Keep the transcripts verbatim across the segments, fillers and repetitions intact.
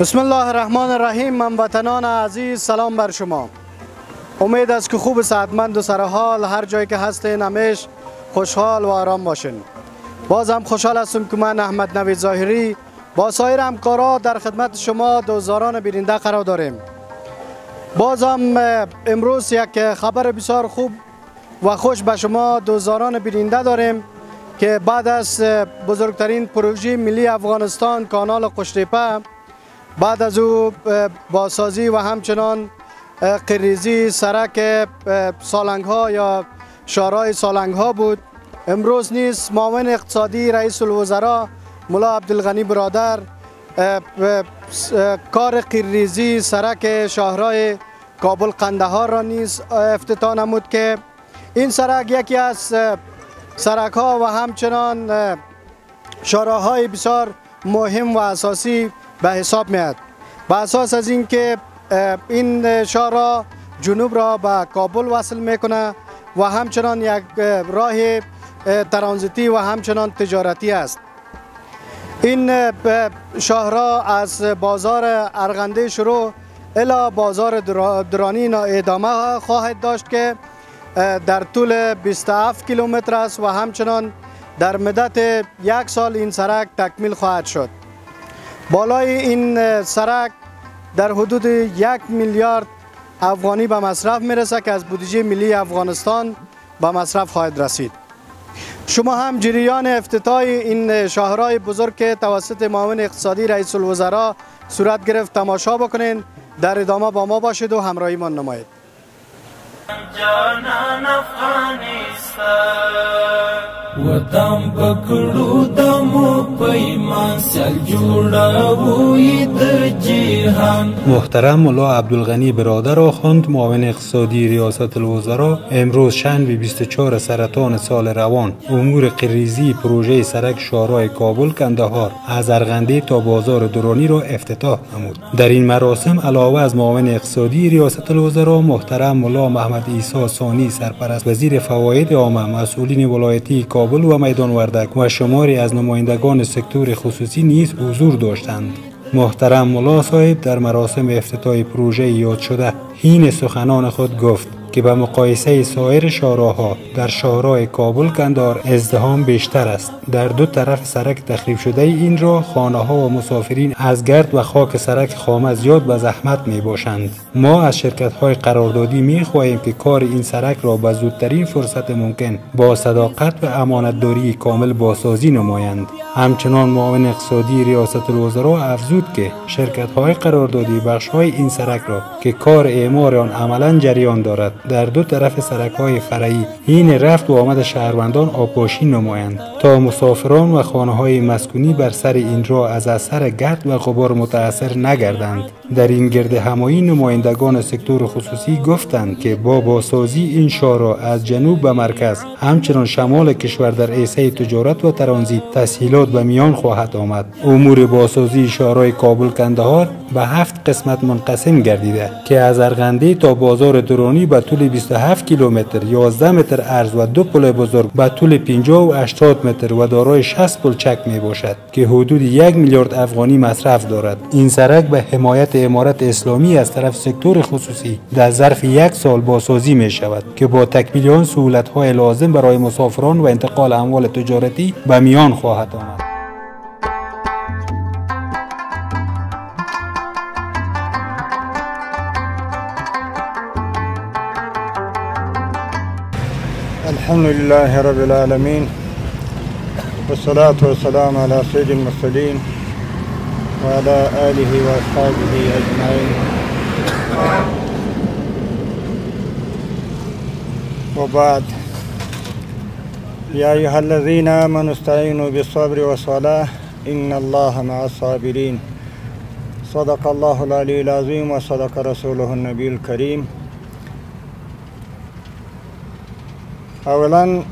بسم الله الرحمن الرحیم. هموطنان عزیز، سلام بر شما. امید است که خوب، صحتمند و سرحال هر جایی که هستین همیشه خوشحال و آرام باشین. باز هم خوشحال هستم که من احمد نوید ظاهری با سایر همکارا در خدمت شما دوزاران بیننده قرار داریم. باز هم امروز یک خبر بسیار خوب و خوش به شما دوزاران بیننده داریم که بعد از بزرگترین پروژه ملی افغانستان کانال قشتیپه، بعد از او بازسازی و همچنان قریزی سرک سالنگ ها یا شارای سالنگ ها بود، امروز نیز معاون اقتصادی رئیس الوزراء ملا عبدالغنی برادر کار قریزی سرک شاهراه کابل قندهار را نیز افتتاح نمود که این سرک یکی از سرک ها و همچنان شاراهای بسیار مهم و اساسی به حساب میاد. به اساس از اینکه این شارا جنوب را به کابل وصل میکنه و همچنان یک راه ترانزیتی و همچنان تجارتی است. این شاهراه از بازار ارغنده شروع الی بازار درانی ادامه خواهد داشت که در طول بیست و هفت کیلومتر است و همچنان در مدت یک سال این سرک تکمیل خواهد شد. بالای این سرک در حدود یک میلیارد افغانی به مصرف میرسه که از بودجه ملی افغانستان به مصرف خواهد رسید. شما هم جریان افتتاح این شاهراه بزرگ که توسط معاون اقتصادی رئیس الوزراء صورت گرفت تماشا بکنین. در ادامه با ما باشید و همراهی من نمایید. جانان افغانستان وطن پکړو د مو پیمان سل جوړوي د جهان. محترم ملا عبدالغنی برادر آخوند معاون اقتصادی ریاست الوزراء امروز شنبه بیست و چهارم سرطان سال روان امور قریزی پروژه سرک شاهراه کابل قندهار از ارغنده تا بازار درانی را افتتاح نمود. در این مراسم علاوه از معاون اقتصادی ریاست الوزراء محترم ملا محمد عیسی ثانی سرپرست وزیر فواید عامه، مسئولین ولایتی کابل و میدان وردک و شماری از نمایندگان سکتور خصوصی نیز حضور داشتند. محترم ملا صاحب در مراسم افتتاح پروژه یاد شده حین سخنان خود گفت که به مقایسه سایر شاهراها در شاهراه کابل قندهار ازدحام بیشتر است. در دو طرف سرک تخریب شده این راه خانه ها و مسافرین از گرد و خاک سرک خامه زیاد به زحمت می باشند. ما از شرکت های قراردادی می خواهیم که کار این سرک را به زودترین فرصت ممکن با صداقت و امانتداری کامل بازسازی نمایند. همچنان معاون اقتصادی ریاست الوزراء افزود که شرکت های قراردادی بخش های این سرک را که کار اعمار آن عملا جریان دارد در دو طرف سرک های فرعی حین رفت و آمد شهروندان آبپاشی نمایند تا مسافران و خانه های مسکونی بر سر این راه از اثر گرد و غبار متاثر نگردند. در این گرد همایی نمایندگان سکتور خصوصی گفتند که با بازسازی این شاهراه از جنوب به مرکز همچنان شمال کشور در عرصه تجارت و ترانزیت تسهیلات به میان خواهد آمد. امور بازسازی شاهراه کابل قندهار به هفت قسمت منقسم گردیده که از ارغنده تا بازار درانی به طول بیست و هفت کیلومتر، یازده متر عرض و دو پل بزرگ به طول پنجاه و هشتاد متر و دارای شصت پلچک می باشد که حدود یک میلیارد افغانی مصرف دارد. این سرک به حمایت امارت اسلامی از طرف سکتور خصوصی در ظرف یک سال بازسازی می شود که با تکمیل آن سهولت‌های لازم برای مسافران و انتقال اموال تجارتی به میان خواهد آمد. الحمد لله رب العالمين والصلاة والسلام على سيد المرسلين وعلى آله وأصحابه أجمعين وبعد. يا أيها الذين آمنوا استعينوا بالصبر والصلاة إن الله مع الصابرين. صدق الله العلي العظيم وصدق رسوله النبي الكريم. اولا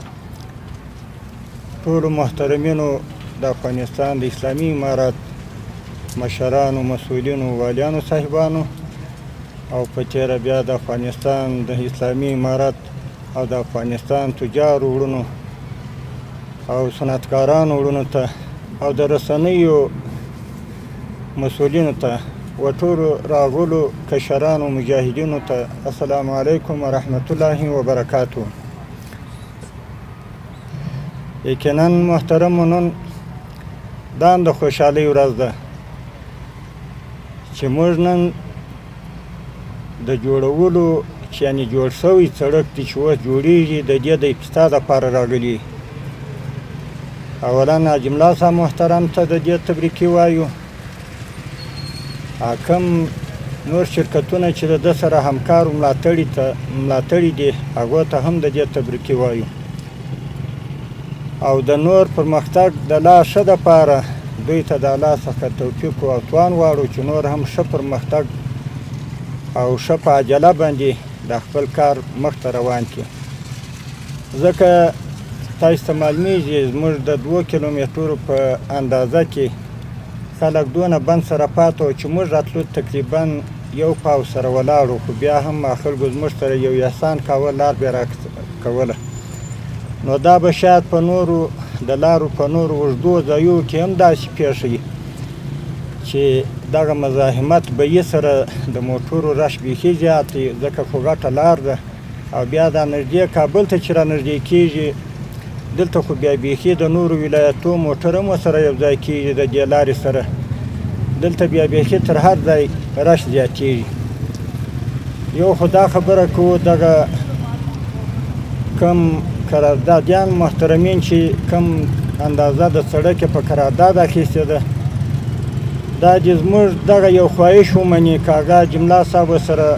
ټول محترمینو د افغانستان د اسلامي امارت مشرانو، مسؤلینو، والیانو صاحبانو او په تیره بیا د افغانستان د اسلامي امارت او د افغانستان تجارو وروڼو او صنعتکارانو وروڼو ته او د رسنیو مسئولینو ته و ټولو راغلو کشرانو مجاهدینو ته السلام علیکم ورحمت الله وبرکاتو. یقینا محترمو نن دا هم د خوشحالۍ ورځ ده چې موږ نن د جوړولو چې یعنې جوړ شوی سړک دی چې اوس جوړېږي د دې د افتتاح دپاره راغلي. اولا حاجي ملا صاحب محترم ته د دې تبریکي وایو. کوم نور شرکتونه چې د ده سره همکار و ملاتړي ته ملاتړي دي هغو ته هم د دې تبریکي وایو. او د نور پرمختګ د لا ښه دپاره دوی ته د الله څخه توفیق او توان غواړو چې نور هم ښه پرمختګ او ښه په عجله باندې د خپل کار مخته روان کړي. ځکه تاسو ته معلومیږي زموږ د دوو کیلومترو په اندازه کې خلک دونه بند سره پاته وو چې موږ راتلو تقریبا یو پاو سره ولاړو، خو بیا هم خلکو زموږ سره یو احسان کاوه، لار بیا راکوله. نو دا به شاید په نورو د لارو په نورو اوږدو ځایو کې هم داسې پېښه وي چې دغه مزاحمت به یې سره د موټرو رش بیخي زیات دی، ځکه خو غټه لار ده او بیا دا نږدې کابل ته چې را نږدې کېږي دلته خو بیا بیخي د نورو ولایتو موټر هم ورسره یو ځای کېږي د دې لارې سره، دلته بیا بیخي تر هر ځای رش زیاتېږي. یو خو دا خبره کوو دغه کم قراردادیان محترمین چې کم اندازه د سړک په قرارداد اخیستې ده، دا چې زموږ دغه یو خواهش ومني که هغه حاجي ملا صاحب سره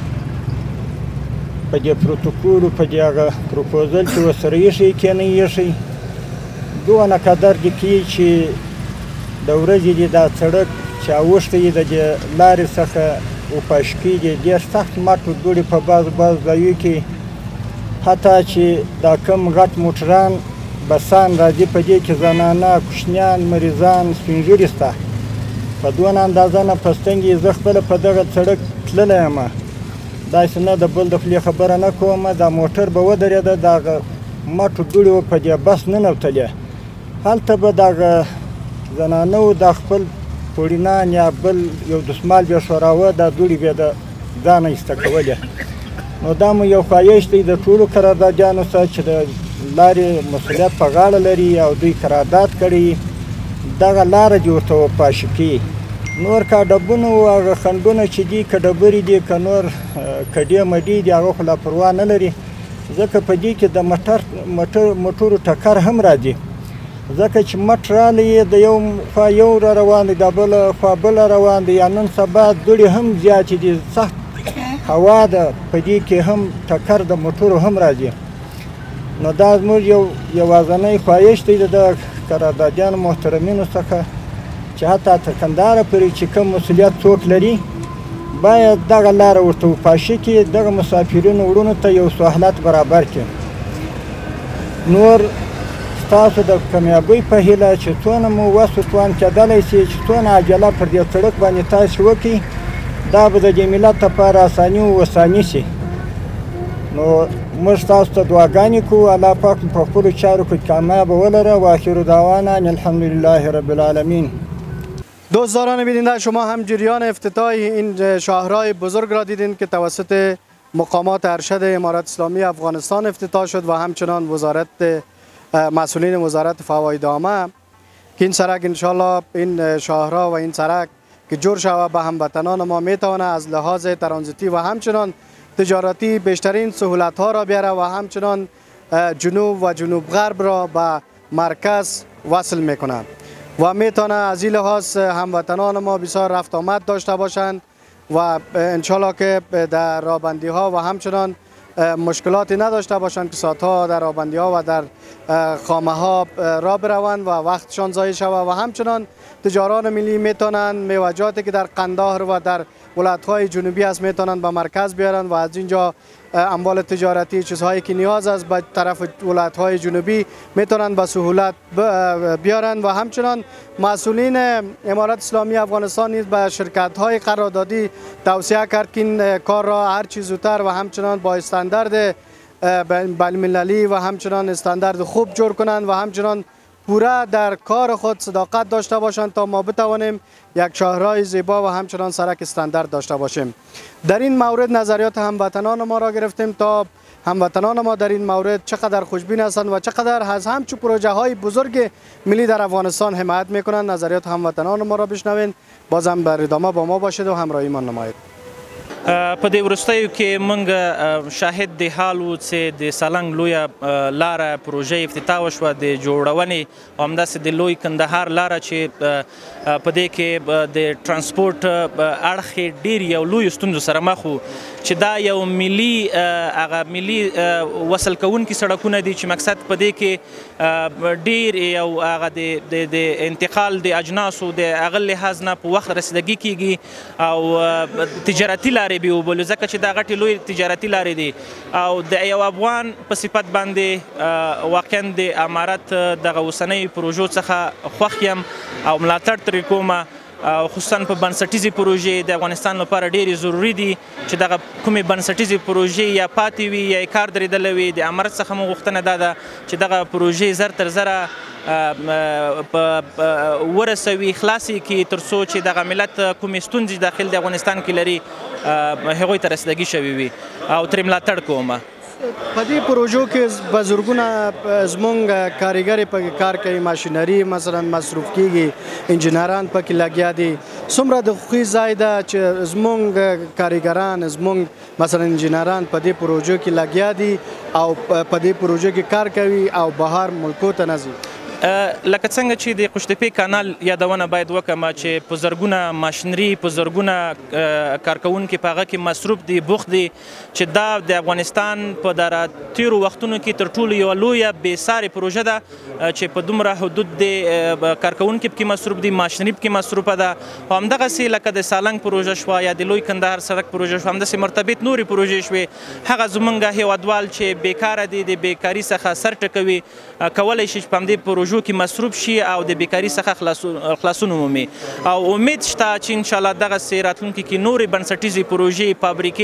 په دې پروتوکول په دې هغه پروپوزل کې ورسره ایښی که نه ایښی دونه قدر دې کوي چې د ورځې دې دا سړک چې اوښتی یې د دې لارې څخه وپاشکي دي ډېر سخت مټ دوړي په بعض بعض ځایو کې، حتی چې دا کم غټ موټران بسان راځي په دې کې زنانه کوچنیان مریضان سپین ږیري شته. په دونه اندازه نه په ستنګې زه خپله په دغه سړک تللی یم، داسې نه د بل د خولې خبره نه کوم، دا موټر به ودرېده د هغه مټو دوړې به په دې بس ننوتلې، هلته به دغه زنانو دا خپل پوړینان یا بل یو دسمال بیا ښوراوه دا دوړې بیا د ځانه ایسته کولې. نو دا مو یو خواهش دی د ټولو قراردادیانو سره چې د لارې مسؤلیت په غاړه لري او دوی قرارداد کړي دغه لاره دې ورته وپاشي کړي. نور که ډبونه و هغه خنډونه چې دي که ډبرې دي که نور کډې مډې دي هغه خو لا پروا نه لري، ځکه په دې کې د موټر موټرو ټکر هم راځي، ځکه چې مټ رالی د یو خوا یو را روان دی د بله خوا بله روان دی، یا نن سبا دوړې هم زیاتې دي، سخت هوا ده، په دې کې هم ټکر د موټرو هم راځي. نو دا زموږ یو یوازینی خواهش دی د قراردادیانو محترمینو څخه چې حتی تر کندهاره پورې چې کوم مسؤلیت څوک لري باید دغه لاره ورته وپاشي کړي، دغه مسافرینو وړونو ته یو سهولت برابر کړي. نور ستاسو د کامیابۍ په هیله چې څونه مو وس و توان کېدلی سي چې څونه عجله پر دې سړک باندې تاسې وکړئ، دا به د دې ملت لپاره اساني و وساني سي. نو موږ تاسو ته دعاګانې کوو الله پاک په خپلو چارو کې کامیابه ولره. و آخر دعوانا ان الحمدلله رب العالمین. دوستداران بیننده، شما هم جریان افتتاح این شاهراه بزرگ را دیدین که توسط مقامات ارشد امارت اسلامی افغانستان افتتاح شد و همچنان وزارت مسئولین وزارت فواید عامه که این سرک انشالله این شاهراه و این سرک که جور شود به هموطنان ما میتونه از لحاظ ترانزیتی و همچنان تجارتی بیشترین سهولت ها را بیاره و همچنان جنوب و جنوب غرب را به مرکز وصل میکنه و میتونه از این لحاظ هموطنان ما بسیار رفت آمد داشته باشند و انشالله که در رابندی ها و همچنان مشکلاتی نداشته باشند که ساعتها در رابندی ها و در خامه ها را بروند و وقتشان ضایع شود و همچنان تجاران ملی میتونند میوجاتی که در قندهار و در ولایت‌های جنوبی است میتونند به مرکز بیارند و از اینجا اموال تجارتی چیزهایی که نیاز است به طرف ولایت‌های جنوبی میتونند به سهولت بیارند و همچنان مسئولین امارت اسلامی افغانستان نیز به شرکت‌های قراردادی توصیه کرد که این کار را هر چیز زودتر و همچنان با استاندارد بین‌المللی و همچنان استاندارد خوب جور کنند و همچنان پوره در کار خود صداقت داشته باشند تا ما بتوانیم یک شاهراه زیبا و همچنان سرک استاندارد داشته باشیم. در این مورد نظریات هموطنان ما را گرفتیم تا هموطنان ما در این مورد چقدر خوشبین هستند و چقدر از همچون پروژه های بزرگ ملی در افغانستان حمایت میکنند. نظریات هموطنان ما را بشنوین. بازم در ادامه با ما باشید و همراهیمان نمایید. په دې وروستیو کې موږ شاهد د حال وو چې د سالنګ لویه لاره پروژه افتتاح وشوه د جوړونې او همداسې د لوی کندهار لاره چې په دې کې د ترانسپورټ اړخ یې ډېر یو لویو ستونزو سره مخ وو چې دا یو ملي هغه ملي وصل کوونکي سړکونه دي چې مقصد په دې کې ډېر یو هغه د انتقال د اجناسو د هغه لحاظ نه په وخت رسیدګي کېږي او تجارتي لارې به وبولو ځکه چې دا غټې لوی تجارتي لارې دي او د یو افغان په صفت باندې واقعا د امارت دغه اوسنۍ پروژو څخه خوښ یم او ملاتړ ترې کومه خصوصا په بنسټیزې پروژې د افغانستان لپاره ډېرې ضروري دي چې دغه کومې بنسټیزې پروژې یا پاتې وي یا یې کار درېدلی وي. د امارت څخه مو غوښتنه دا ده چې دغه پروژې زر تر زره ورسوي خلاصې کړي تر څو چې دغه ملت کومې ستونزې داخل د افغانستان کې لري هغوی ته رسیدګي شوې وي او ترې ملاتړ کومه. په دې پروژو کې په زرګونه زموږ کاریګر پکې کار کوي، ماشینري مثلا مصروف کیږي، انجینران پکې لګیا دي. څومره د خوښۍ ځای ده چې زموږ کاریګران زموږ مثلا انجینران په دې پروژو کې لګیا دي او په دې پروژو کې کار کوي او بهر ملکو ته نه ځي. لکه څنګه چې د قشتپې کانال یادونه باید وکړم چې په زرګونه ماشینري په زرګونه کارکوونکي په هغه کې مصروف دي، بوخت دي چې دا د افغانستان په دغه تیرو وختونو کې تر ټولو یوه لویه بېسارې پروژه ده چې په دومره حدود د کارکوونکي پکې مصروف دي، ماشینري پکې مصروفه ده او همدغسې لکه د سالنګ پروژه شوه یا د لوی کندهار سړک پروژه شوه، همداسې مرتبط نورې پروژې شوې. هغه زموږ هیوادوال چې بیکاره دي د بیکاري څخه سر ټکوي کولی شي چې په همدې پروژو کې مصروف شي او د بیکاري څخه خلاصون ومومي او امید شته چې انشاءالله دغسې راتلونکي کې نورې بنسټیزې پروژې،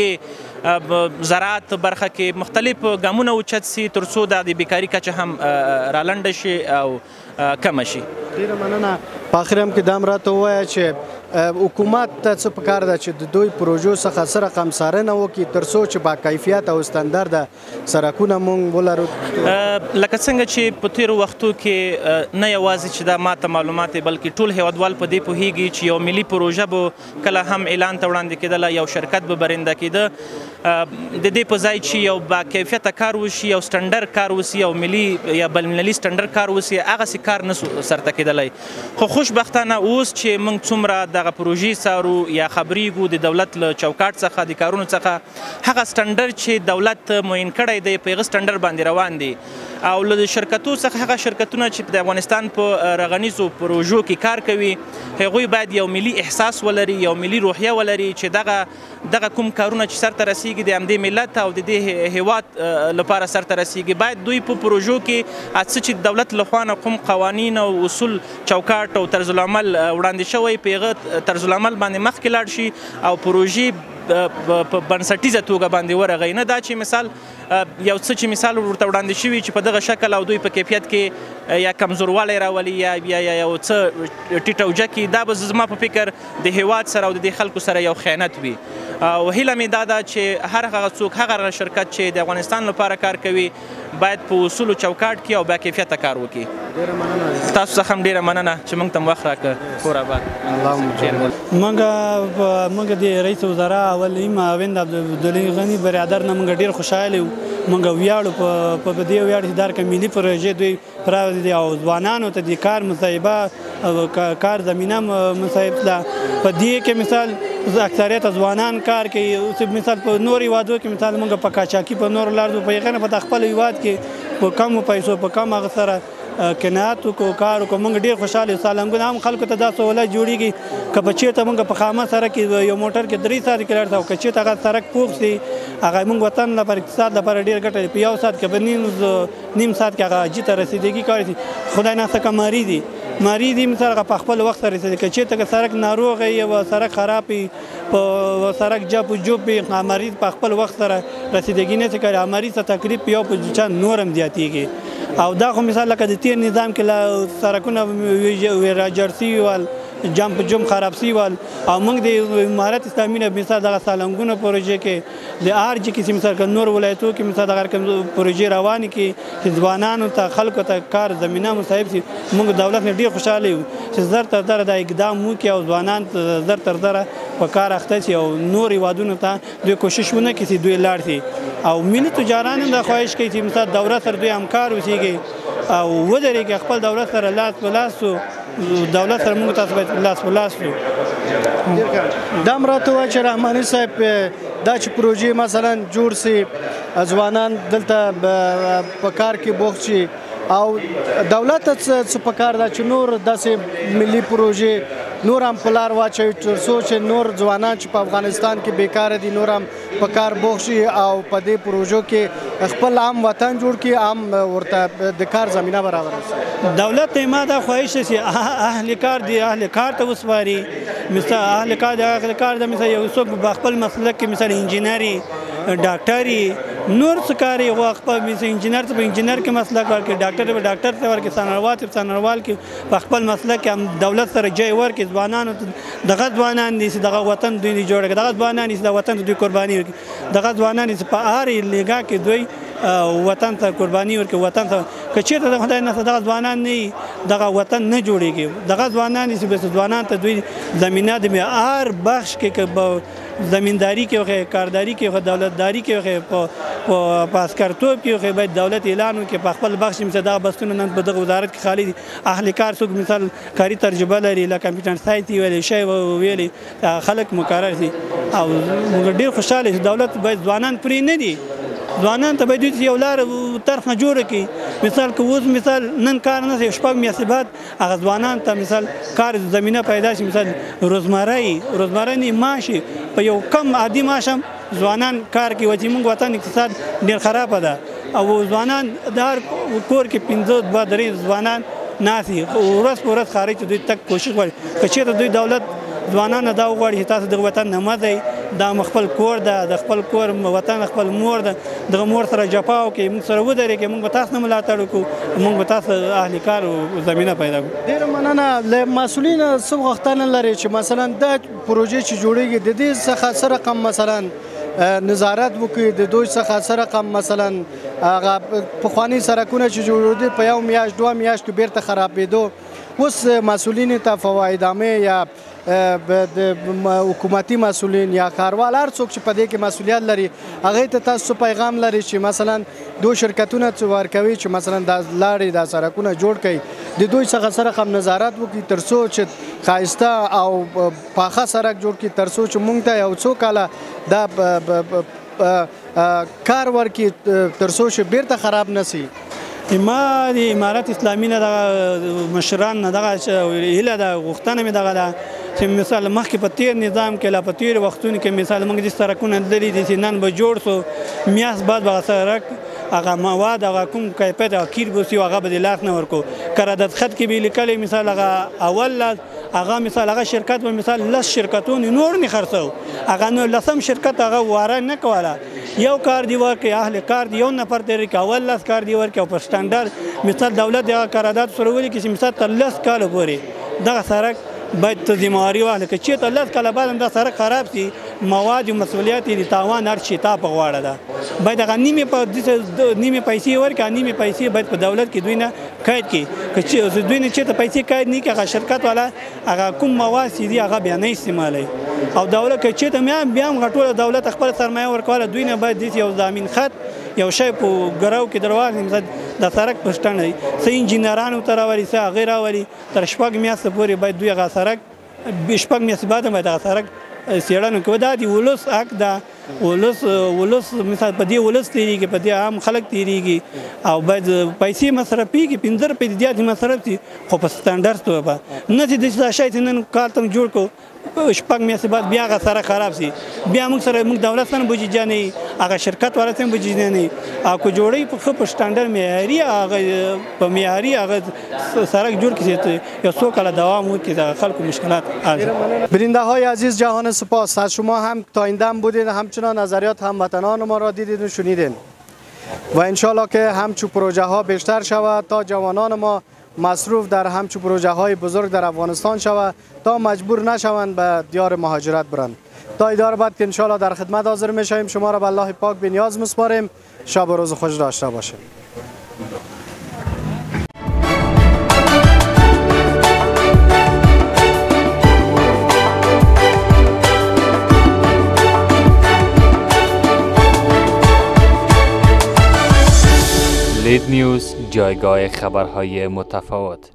فابریکې، زراعت برخه کې مختلف ګامونه اوچت سي تر څو د بیکاري کچه هم رالنډه شي او کمه شي. ډېره مننه. په اخر هم کې دا هم راته ووایه چې حکومت ته څه پکار ده چې د دوی پروژو څخه څه رقم څارنه وکړي تر څو چې با کیفیت او استاندارده سړکونه موږ ولرو. لکه څنګه چې په تېرو وختو کې نه یوازې چې دا ماته معلومات دی بلکې ټول هیوادوال په دې پوهېږي چې یو ملي پروژه به کله هم اعلان ته وړاندې کېدله، یو شرکت به برنده کېده. د دې په ځای چې یو با کیفیته کار وشي، یو سټنډر کار وشي، یو ملي یا بینالمللي سټنډر کار وشي، هغسې کار نه سرته کېدلی. خو خوشبختانه اوس چې موږ څومره دغه پروژې څارو یا خبرېږو د دولت له چوکاټ څخه د کارونو څخه، هغه سټنډر چې دولت معین کړی دی په هغه سټنډر باندې روان دی او له شرکتو څخه هغه شرکتونه چې د افغانستان په رغنیزو پروژو کې کار کوي هغوی باید یو ملي احساس ولري، یو ملي روحیه ولري چې دغه دغه کوم کارونه چې سرته رسیږي د همدې ملت او د دې هیواد لپاره سرته رسیږي، باید دوی په پروژو کې څه چې دولت لخوا نه کوم قوانین او اصول چوکاټ او طرزالعمل وړاندې شوی په هغه طرزالعمل باندې مخکې لاړ شي او پروژې په بنسټیزه توګه باندې ورغی. نه دا چې مثال یو څه چې مثال ورته وړاندې شوي چې په دغه شکل او دوی په کیفیت کې یا کمزوروالی راولي یا یو څه ټیټه اوجه کړي، دا به زما په فکر د هیواد سره او د دې خلکو سره یو خیانت وي. او هیله مې دا ده چې هر هغه څوک، هغه شرکت چې د افغانستان لپاره کار کوي باید په اصولو چوکاټ کې او با کیفیته کار وکړي. تاسو څخه هم ډېره مننه چې موږ ته وخت راکړه. کور آباد. موږ د رئیس وزرا اول ایم ویند عبدالغني غني برادر نه موږ ډېر خوشحاله یو. موږ ویاړو په دې ویاړ چې دا ملي پروژې دوی پراوړي دي او ځوانانو ته د کار مصاحبه او کار زمینه مصاحب ده. په دې کې مثال اکثریت ځوانان کار کوي. اوس مثال په نورو هیوادو کې مثال موږ په قاچاقي په نورو لارو په هغه نه په خپل هیواد کې په کمو پیسو په کم هغه سره کنات وکړو کار وکړو. موږ ډېر خوشحاله یو. سالنګونه هم خلکو ته دا سهولت جوړېږي که په چېرته موږ په خامه سړک کې یو موټر کې درې ساعت کې لاړ ته او که چېرته هغه سړک پوخ سي هغه موږ وطن لپاره اقتصاد لپاره ډېر ګټه په یو ساعت کې به نیم نیم ساعت کې هغه حاجي ته رسېدګي کولی شي. خدای ناڅه کماري دي مریض یې مثال هغه په خپل وخت سره رسېدي. که چېرته که سړک ناروغه وي او سړک خراب وي په سړک جپ و جوپ وي مریض په خپل وخت سره رسیدګي نه شي کولی. مریض ته تکلیف یو په چند نور هم زیاتېږي. او دا خو مثال لکه د تېر نظام کې له سړکونه ویراجر سوي ول جام په جم خراب سوي ول او موږ د امارت اسلامي نه مثال دغه سالنګونه پروژې کې د آر جي کې مثال که نور ولایتو کې مثال دغه کوم پروژې روانې کې چې ځوانانو ته خلکو ته کار زمینه مصاحب شي موږ دولت نه ډېر خوشحاله یو چې زر تر زره دا اقدام وکړي او ځوانان زر تر زره په کار اخته شي او نور هېوادونو ته دوی کوشش ونه کړي چې دوی لاړ شي. او ملي تجاران هم دا خواهش کوي چې مثال دولت سره دوی همکار اوسېږي او ودرېږي خپل دولت سره لاس په لاس و دولت سره موږ تاسو باید لاس په لاس وو. دا هم راته ووایه چې رحماني صاحب دا چې پروژې مثلا جوړ سي ځوانان دلته په کار کې بوخت شي او دولت ته څه پکار ده چې نور داسې ملي پروژې نور هم په لار واچوي تر څو چې نور ځوانان چې په افغانستان کې بیکاره دي نور هم په کار بوخت شي او په دې پروژو کې خپل عام وطن جوړ کړي عام ورته د کار زمینه برابره شي. دولت ته ما دا خواهش چې اهل کار دی اهل کار ته وسپاري. مثلا اهل کار د اهل کار د مثلا یو څوک په خپل مسلک کې مثلا انجینري ډاکټري نور څه کار یې غواړي خپل مثلا انجینر ته په انجینر کې مسلک ورکړي ډاکټر ته په ډاکټر ته ورکړي څارنوال ته په څارنوال کې په خپل مسلک کې هم دولت سره جای ورکړي. ځوانانو ته دغه ځوانان دي چې دغه وطن دوی نه جوړ کړي دغه ځوانان دي چې د وطن ته دوی قرباني ورکړي دغه ځوانان دي چې په هر لیګا کې دوی وطن ته قرباني ورکړي وطن ته که چېرته د خدای نه دغه ځوانان نه دغه وطن نه جوړېږي. دغه ځوانان دي چې ځوانان ته دوی زمینه د هر بخش کې زمینداری کې وخت کارداری کې وخت دولتداری کې وخت په عسکرتوب کې وخت باید دولت اعلان وکړي په خپل بخش مثلا دغه بستونه نن په دغه وزارت کې خالی دي. اهل کار څوک مثال کاري تجربه لري لکه کمپیوټر ساينس ویلې شی ویلې خلک مقرر دي او موږ ډېر خوشاله چې دولت باید ځوانان پرې نه دي. ځوانان ته باید یو لار طرحه جوړه کړي. مثال که اوس مثال نن کار نه شي شپږ میاشتې بعد هغه ځوانان ته مثال کار زمینه پیدا شي مثال روزمره روزمره نه معاش په یو کم عادي معاش هم ځوانان کار کوي چې موږ وطن اقتصاد ډېر خرابه ده او ځوانان د هر کور کې پنځه دوه درې ځوانان ناسي ورځ په ورځ خارج دوی تک کوشش غواړي. که چېرته دوی دولت ځوانان دا وغواړي چې تاسو د وطن نه مه ځئ دا خپل کور ده د خپل کور وطن خپل مور ده دغه مور سره جفا وکړي موږ سره ودرېږي موږ به تاسو نه ملاتړ وکړو موږ به تاسو اهل کار زمینه پیدا کړو. ډېره مننه. له مسؤلینو څه غوښتنه لري چې مثلا دا پروژې چې جوړېږي د دې څخه څه رقم مثلا نظارت وکړي د دوی څخه څه رقم مثلا هغه پخواني سړکونه چې جوړېدل په یو میاشت دوه میاشتو بیرته خرابېدو اوس مسؤلینو ته فواidامه یا د حکومتي مسؤلین یا کاروال هر څوک چې په دې کې مسؤلیت لري هغه ته تاسو پیغام لري چې مثلا دوی شرکتونه څه ورکوي چې مثلا د لارې د سړکونه جوړ کړي د دوی څخه سره هم نظارت وکړي تر څو چې ښایسته او پاخه سړک جوړ کړي تر څو چې موږ ته یو څو کاله دا کار ورکړي تر څو چې بیرته خراب نه شي. ما د امارت اسلامي نه دغه مشران نه دغه هیله ده غوښتنه مې دغه ده چې مثال مخکې په تیر نظام کې لا په تیر وختونو کې مثال موږ د سړکونه لري دي چې نن به جوړ سو میاشت بعد به سړک هغه مواد هغه کوم کیفیت او کیر بوسي هغه به د لاس نه ورکو قرارداد خط کې به لیکلي مثال هغه اول هغه مثال هغه شرکت به مثال لس شرکتونه نور نه خرڅو هغه نو لسم شرکت هغه واره نه کوله یو کار دی ورکړي اهل کار دی یو نفر دی ورکړي اول لس کار دی ورکړي او په سټانډرډ مثال دولت د قرارداد سره ولیکي چې مثال تر لس کاله پورې دغه سړک باید ته ذمہواري واخلې که چېرته لس کاله بعد هم دا سړک خراب شي مواد او مسؤلیت یې د تاوان هر شي تا په غاړه ده باید هغه نیمې په نیمې پیسې ورکړي نیمې پیسې باید په دولت کې دوی نه قید کړي که دوی نه چېرته پیسې قید نه کړي هغه شرکت والا هغه کوم مواد چې دي هغه بیا نه استعمالوي او دولت که چېرته بیا هم غټوله دولت خپله سرمایه ورکوله دوی نه باید داسې یو ضامن خط یو شی په ګراو کې درواغلي د سړک په سټنډ دی څه انجینرانو ته راولي څه هغې راولي تر شپږ میاشتې پورې باید دوی هغه سړک شپږ میاشتې بعد هم باید هغه سړک څېړنه کوي دا د ولس حق ده ولس ولس مثال په دې ولس تېرېږي په دې عام خلک تېرېږي او باید پیسې مصرفېږي پنځه روپۍ د زیاتې مصرف شي خو په سټنډرډ توګه نه چې داسې شی چې نن کار ته جوړ کړو شپږ میاشتې بعد بیا هغه سړک خراب شي بیا موږ سره موږ دولت سره بودیجه نه هغه شرکت والا سره بودیجه نه او که جوړی په خپل شتانډر معیاري هغه په معیاري هغه سړک جوړ کړي یا څو کاله دوام وکړي د خلکو مشکلات حل بیننده های عزیز جهان سپاس از شما هم تا این دم بودید همچنان نظریات هموطنان ما را دیدید و شنیدین و انشالله که همچو پروژه ها بیشتر شود تا جوانان ما مصروف در همچو پروژه های بزرگ در افغانستان شود تا مجبور نشوند به دیار مهاجرت برند تا ایدار بعد که انشالله در خدمت حاضر میشویم شما را به الله پاک بی نیاز میسپاریم شب و روز خوش داشته باشیم. لید نیوز، جایگاه خبرهای متفاوت.